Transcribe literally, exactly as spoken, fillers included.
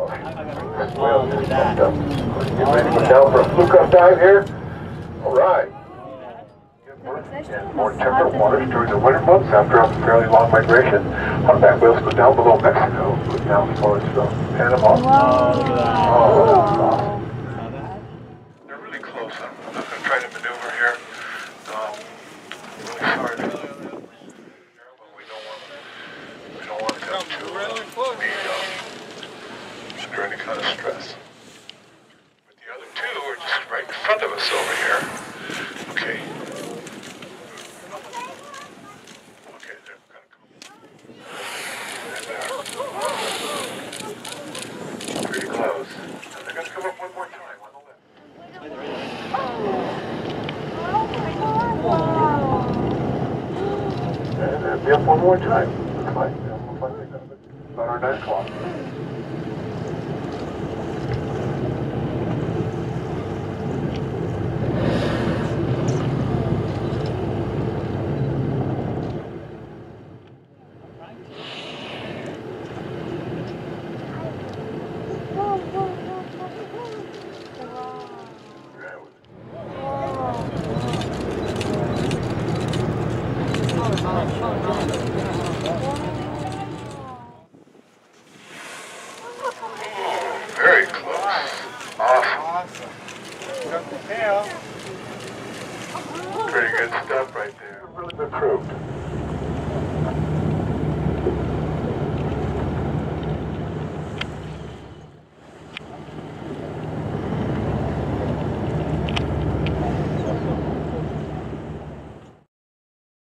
Well, just bumped up. Get ready to go down for a fluke up dive here? All right. In more temperate waters during the winter months after a fairly long migration, humpback whales go down below Mexico, go down towards uh, Panama. Oh, they're really close. I'm not going to try to maneuver here. Um, really sorry. Well, we don't want we don't want to come to uh, be um, under any kind of stress. But the other two are just right in front of us over here. Okay. Pretty close. And they're going to come up one more time on the left. And they'll be up one more time. Looks like. Looks like they're going to be about our nine o'clock.